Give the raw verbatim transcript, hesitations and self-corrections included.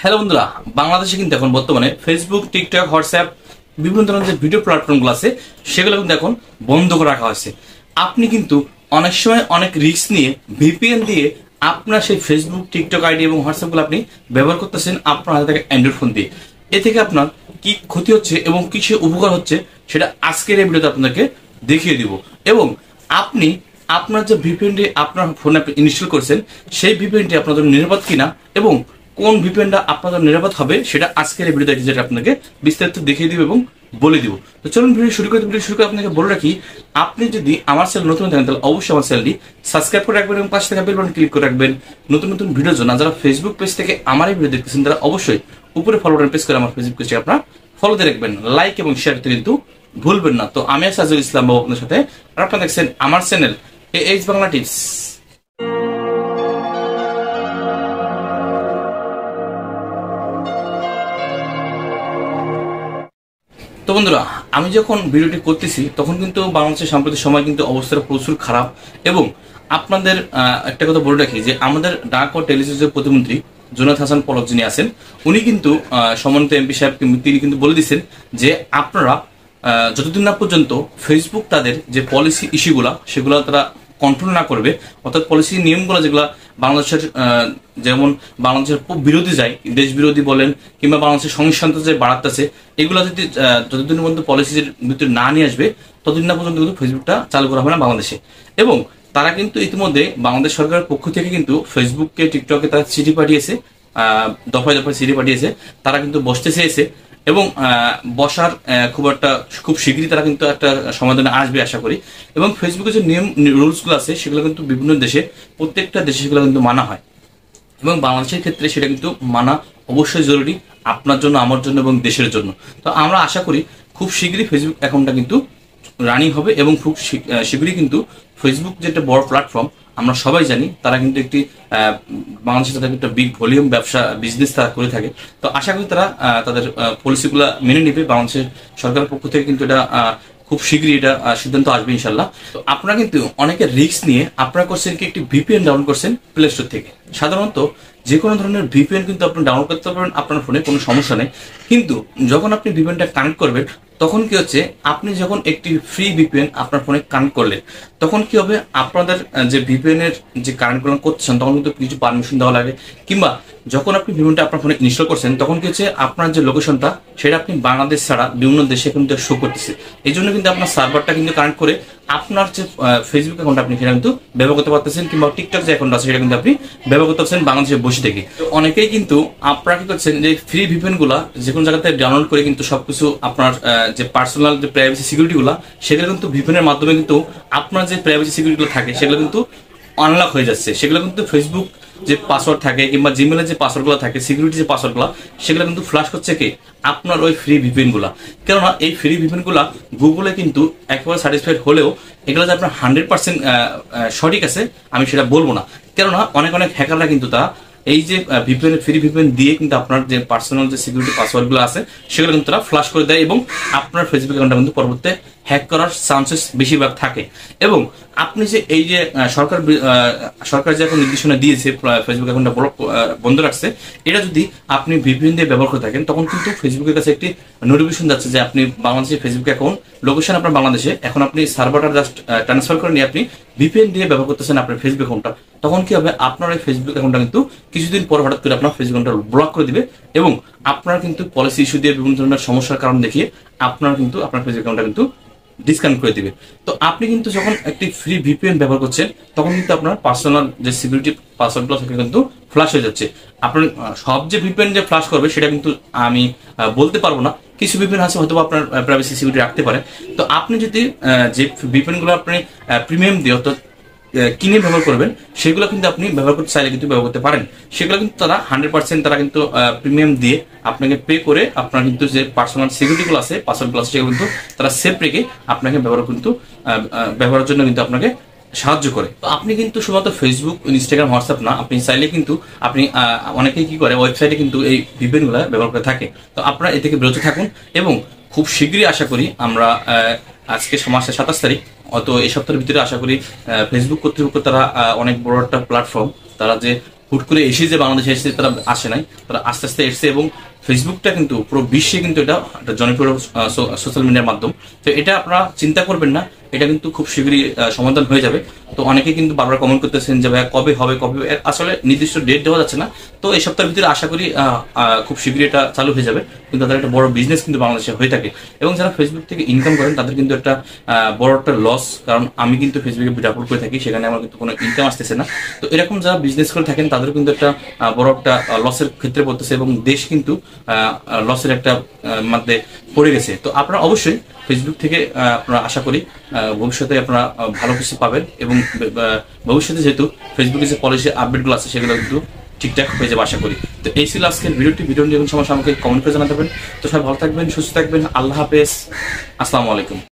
Hello বন্ধুরা, বাংলাদেশে কিন্তু এখন বর্তমানে ফেসবুক, টিকটক, হোয়াটসঅ্যাপ বিভিন্ন ধরনের যে ভিডিও প্ল্যাটফর্মগুলো আছে সেগুলো কিন্তু এখন বন্ধ করে রাখা হয়েছে। আপনি কিন্তু অনেক সময় অনেক রিস্ক নিয়ে ভিপিএন দিয়ে আপনার সেই ফেসবুক, টিকটক আইডি এবং হোয়াটসঅ্যাপগুলো আপনি ব্যবহার করতেছেন আপনার হাতে থাকা অ্যান্ড্রয়েড ফোন দিয়ে। এ থেকে আপনার কি ক্ষতি হচ্ছে এবং কিছু উপকার হচ্ছে সেটা আজকের এই ভিডিওতে আপনাদেরকে দেখিয়ে দিব। এবং আপনি আপনার যে ভিপিএনটি আপনার ফোনে ইনস্টল করছেন সেই ভিপিএনটি আপনার জন্য নিরাপদ কিনা এবং কোন ভিপিএনটা আপনাদের নিরাপদ হবে সেটা আজকের এই ভিডিওতে যেটা আপনাকে বিস্তারিত দেখিয়ে দিব এবং বলে দিব। তো চলুন ভিডিও শুরু করে ভিডিও শুরু করে আপনাকে বলে রাখি, আপনি যদি আমার চ্যানেল নতুন থাকেন তাহলে অবশ্যই আমার চ্যানেলটি সাবস্ক্রাইব করে রাখবেন এবং পাশে থাকা বেল বাটন ক্লিক করে রাখবেন নতুন নতুন ভিডিওর জন্য। যারা ফেসবুক পেজ থেকে আমার এই ভিডিও দেখতেছেন তারা অবশ্যই উপরে ফলো বাটন প্রেস করে আমার ফেসবুক পেজটি আপনারা ফলোতে রাখবেন, লাইক এবং শেয়ার করতে কিন্তু ভুলবেন না। তো আমি সাজুল ইসলাম বাবু আপনাদের সাথে, আর আপনারা দেখছেন আমার চ্যানেল এইচ বাংলা টিপস। তো বন্ধুরা, আমি যখন ভিডিওটি করতেছি তখন কিন্তু বাংলাদেশের সাম্প্রতিক সময় কিন্তু অবস্থাটা প্রচুর খারাপ। এবং আপনাদের একটা কথা বলে রাখি যে আমাদের ডাক ও টেলিভিশনের প্রতিমন্ত্রী জোনায়েদ হাসান পলক যিনি আছেন, উনি কিন্তু সম্মানিত এমপি সাহেব তিনি কিন্তু বলে দিচ্ছেন যে আপনারা যতদিন না পর্যন্ত ফেসবুক তাদের যে পলিসি ইস্যুগুলা সেগুলো তারা কন্ট্রোল না করবে, অর্থাৎ পলিসি নিয়মগুলো যেগুলো বাংলাদেশের যেমন বাংলাদেশের বিরোধী যায়, দেশ বিরোধী বলেন কিংবা বাংলাদেশের সংস্থান্ত যে বাড়াতেছে, এগুলো যদি যতদিন পর্যন্ত পলিসির ভিতরে না নিয়ে আসবে ততদিন না পর্যন্ত কিন্তু ফেসবুকটা চালু করা হবে না বাংলাদেশে। এবং তারা কিন্তু ইতিমধ্যে বাংলাদেশ সরকারের পক্ষ থেকে কিন্তু ফেসবুককে, টিকটকে তারা চিঠি পাঠিয়েছে, দফায় দফায় চিঠি পাঠিয়েছে, তারা কিন্তু বসতে চেয়েছে এবং বসার খুব একটা খুব শীঘ্রই তারা কিন্তু একটা সমাধানে আসবে আশা করি। এবং ফেসবুকের যে নিয়ম রুলসগুলো আছে সেগুলো কিন্তু বিভিন্ন দেশে, প্রত্যেকটা দেশে সেগুলো কিন্তু মানা হয় এবং বাংলাদেশের ক্ষেত্রে সেটা কিন্তু মানা অবশ্যই জরুরি আপনার জন্য, আমার জন্য এবং দেশের জন্য। তো আমরা আশা করি খুব শীঘ্রই ফেসবুক অ্যাকাউন্টটা কিন্তু রানিং হবে এবং খুব শীঘ্রই কিন্তু ফেসবুক যে একটা বড় প্ল্যাটফর্ম আমরা সবাই জানি, তারা কিন্তু একটি বাংলাদেশের তাদের একটা বিগ ভলিউম ব্যবসা বিজনেস তারা করে থাকে। তো আশা করি তারা তাদের পলিসিগুলো মেনে নেবে। বাংলাদেশের সরকারের পক্ষ থেকে কিন্তু এটা খুব শীঘ্রই এটা সিদ্ধান্ত আসবে ইনশাল্লাহ। তো আপনারা কিন্তু অনেকের রিস্ক নিয়ে আপনারা করছেন কি একটি ভিপিএন ডাউনলোড করছেন প্লে স্টোর থেকে। সাধারণত যে কোনো ধরনের ভিপিএন কিন্তু আপনি ডাউনলোড করতে পারবেন আপনার ফোনে, কোনো সমস্যা নেই। কিন্তু যখন আপনি ভিপিএনটা কানেক্ট করবেন তখন কি হচ্ছে, আপনি যখন একটি ফ্রি ভিপিএন আপনার ফোনে কানেক্ট করলেন তখন কি হবে, আপনাদের যে ভিপিএন এর যে কানেক্টগুলো করতেছেন তখন কিন্তু কিছু পারমিশন দেওয়া লাগে, কিংবা যখন আপনি ভিপিএনটা আপনার ফোনে ইনস্টল করছেন তখন কি হচ্ছে আপনার যে লোকেশনটা সেটা আপনি বাংলাদেশ ছাড়া বিভিন্ন দেশে কিন্তু শো করতেছে। এই জন্য কিন্তু আপনার সার্ভারটা কিন্তু কানেক্ট করে আপনার যে ফেসবুক অ্যাকাউন্ট আপনি সেটা কিন্তু ব্যবহার করতে পারতেছেন, কিংবা টিকটক যে অ্যাকাউন্ট আছে সেটা কিন্তু আপনি ব্যবহার করতে পারছেন বাংলাদেশে বসে থেকে। অনেকেই কিন্তু আপনারা কি করছেন যে ফ্রি ভিপিএন গুলা যে কোনো জায়গাতে ডাউনলোড করে কিন্তু সবকিছু আপনার যে পার্সোনাল যে প্রাইভেসি সিকিউরিটি গুলা সেগুলো কিন্তু ভিপিএন এর মাধ্যমে কিন্তু আপনার যে প্রাইভেসি সিকিউরিটি গুলো থাকে সেগুলো কিন্তু আনলক হয়ে যাচ্ছে। সেগুলো কিন্তু ফেসবুক যে পাসওয়ার্ড থাকে কিংবা জিমেলের যে পাসওয়ার্ডগুলো থাকে, সিকিউরিটি যে পাসওয়ার্ডগুলো সেগুলো কিন্তু ফ্ল্যাশ করছে কি আপনার ওই ফ্রি ভিপিএন গুলা। কেননা এই ফ্রি ভিপিএন গুলা গুগলে কিন্তু একেবারে স্যাটিসফাইড হলেও এগুলো যে আপনার হান্ড্রেড পার্সেন্ট সঠিক আছে আমি সেটা বলবো না। কেননা অনেক অনেক হ্যাকাররা কিন্তু তারা এই যে ভিপিএন ফ্রি ভিপিএন দিয়ে কিন্তু আপনার যে পার্সোনাল যে সিকিউরিটি পাসওয়ার্ডগুলো আছে সেগুলো কিন্তু তারা ফ্ল্যাশ করে দেয় এবং আপনার ফেসবুক অ্যাকাউন্টটা কিন্তু পরবর্তীতে হ্যাক করার চান্সেস বেশিরভাগ থাকে। এবং আপনি যে এই যে সরকার সরকার যে এখন নির্দেশনা দিয়েছে ফেসবুক অ্যাকাউন্টটা বন্ধ রাখছে, এটা যদি আপনি ভিপিএন দিয়ে ব্যবহার করে থাকেন তখন কিন্তু ফেসবুকের কাছে একটি নোটিফিকেশন যাচ্ছে যে আপনি বাংলাদেশের ফেসবুক অ্যাকাউন্ট লোকেশন আপনার বাংলাদেশে, এখন আপনি সার্ভারটা জাস্ট ট্রান্সফার করে নিয়ে আপনি ভিপিএন দিয়ে ব্যবহার করতেছেন আপনার ফেসবুক অ্যাকাউন্টটা। তখন কি হবে, আপনার এই ফেসবুক অ্যাকাউন্টটা কিন্তু কিছুদিন পর হঠাৎ করে আপনার ফেসবুক অ্যাকাউন্টটা ব্লক করে দিবে এবং আপনার কিন্তু পলিসি ইস্যু দিয়ে বিভিন্ন ধরনের সমস্যার কারণ দেখিয়ে আপনার কিন্তু আপনার ফেসবুক অ্যাকাউন্টটা কিন্তু ডিসকানেক্ট করে দিবে। তো আপনি কিন্তু যখন একটি ফ্রি ভিপিএন ব্যবহার করছেন তখন কিন্তু আপনার পার্সোনাল যে সিকিউরিটি পাসওয়ার্ডগুলো সেটা কিন্তু ফ্ল্যাশ হয়ে যাচ্ছে। আপনার সব যে ভিপিএন যে ফ্ল্যাশ করবে সেটা কিন্তু আমি বলতে পারবো না, কিছু ভিপিএন আছে হয়তো আপনার প্রাইভেসি সিকিউরিটি রাখতে পারে। তো আপনি যদি যে ভিপিএন গুলো আপনি প্রিমিয়াম দিয়ে অর্থাৎ কিনে ব্যবহার করবেন সেগুলো কিন্তু আপনি ব্যবহার করতে চাইলে কিন্তু ব্যবহার করতে পারেন। সেগুলো কিন্তু তারা হান্ড্রেড পার্সেন্ট তারা কিন্তু প্রিমিয়াম দিয়ে আপনাকে পে করে আপনার কিন্তু যে পার্সোনাল সিকিউরিটিগুলো আছে পাসওয়ার্ডগুলো আছে সেগুলো কিন্তু তারা সেফ রেখে আপনাকে ব্যবহার কিন্তু ব্যবহারের জন্য কিন্তু আপনাকে সাহায্য করে। তো আপনি কিন্তু শুধুমাত্র ফেসবুক, ইনস্টাগ্রাম, হোয়াটসঅ্যাপ না, আপনি চাইলে কিন্তু আপনি অনেকেই কি করে ওয়েবসাইটে কিন্তু এই ভিপিএনগুলো ব্যবহার করে থাকে। তো আপনারা এ থেকে বিরত থাকুন এবং খুব শীঘ্রই আশা করি আমরা আজকে মাসের সাতাশ তারিখ, অত এই সপ্তাহের ভিতরে আশা করি ফেসবুক কর্তৃপক্ষ তারা অনেক বড় একটা প্ল্যাটফর্ম, তারা যে হুট করে এসে যে বাংলাদেশে এসেছে তারা আসে নাই, তারা আস্তে আস্তে এসেছে। এবং ফেসবুকটা কিন্তু পুরো বিশ্বে কিন্তু এটা একটা জনপ্রিয় সোশ্যাল মিডিয়ার মাধ্যম। তো এটা আপনারা চিন্তা করবেন না, এটা কিন্তু খুব শীঘ্রই সমাধান হয়ে যাবে। তো অনেকে কিন্তু বারবার কমেন্ট করতেছেন যে ভাইয়া কবে হবে কবে হবে, আসলে নির্দিষ্ট ডেট দেওয়া যাচ্ছে না। তো এই সপ্তাহের ভিতরে আশা করি খুব শীঘ্রই এটা চালু হয়ে যাবে। কিন্তু তাদের একটা বড় বিজনেস কিন্তু বাংলাদেশে হয়ে থাকে, এবং যারা ফেসবুক থেকে ইনকাম করেন তাদের কিন্তু একটা বড় একটা লস, কারণ আমি কিন্তু ফেসবুকে ভিডিও আপলোড করে থাকি, সেখানে আমার কিন্তু কোনো ইনকাম আসতেছে না। তো এরকম যারা বিজনেস করে থাকেন তাদের কিন্তু একটা বড় একটা লসের ক্ষেত্রে পড়তেছে, এবং দেশ কিন্তু লসের একটা মধ্যে পড়ে গেছে। তো আপনারা অবশ্যই ফেসবুক থেকে আপনারা আশা করি ভবিষ্যতে আপনারা ভালো কিছু পাবেন, এবং ভবিষ্যতে যেহেতু ফেসবুকে যে পলিসি আপডেটগুলো আছে সেগুলো কিন্তু ঠিকঠাক হয়ে যাবে আশা করি। তো এই ছিল আজকের ভিডিওটি। ভিডিও নিয়ে সমস্যা আমাকে কমেন্ট করে জানাতে পারেন। তো সবাই ভালো থাকবেন, সুস্থ থাকবেন। আল্লাহ হাফেজ, আসসালামু আলাইকুম।